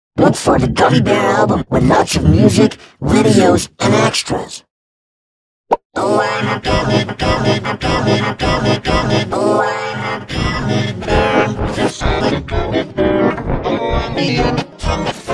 Look for the Gummy Bear album with lots of music, videos, and extras. Oh, I'm a gummy, gummy, gummy, gummy, gummy. Oh, I'm a gummy bear, just like a gummy bear. Oh, I'm the from the